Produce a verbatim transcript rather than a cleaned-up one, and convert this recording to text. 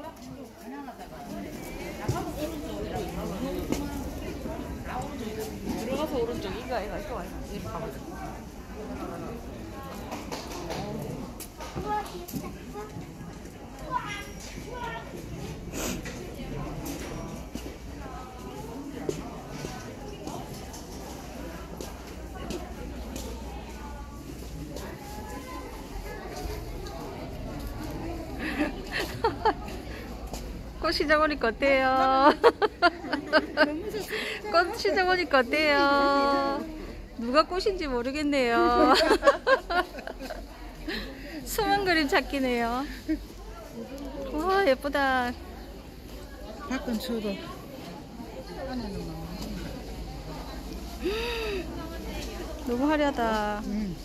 들어가서 오른쪽 이거 이거 이거 이거 가보자. 꽃 시작하니까 어때요? 꽃 시작하니까 어때요? 누가 꽃인지 모르겠네요. 숨은 그림 찾기네요. 와 예쁘다. 밖은 추워도 너무 화려하다. 응.